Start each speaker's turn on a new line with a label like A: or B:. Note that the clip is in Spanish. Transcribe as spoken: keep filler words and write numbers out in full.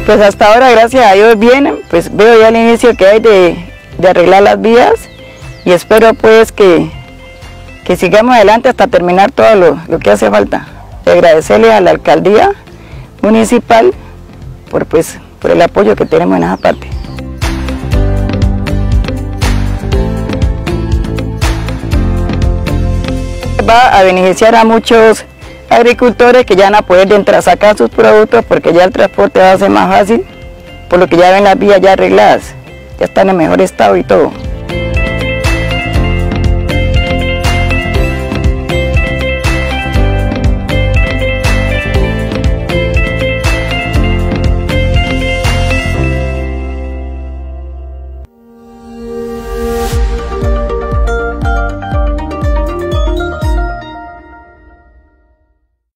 A: Pues hasta ahora, gracias a Dios, bien, pues veo ya el inicio que hay de, de arreglar las vías y espero pues que, que sigamos adelante hasta terminar todo lo, lo que hace falta. Y agradecerle a la alcaldía municipal por, pues, por el apoyo que tenemos en esa parte. Va a beneficiar a muchos agricultores que ya van a poder entrar a sacar sus productos porque ya el transporte va a ser más fácil, por lo que ya ven las vías ya arregladas, ya están en mejor estado y todo.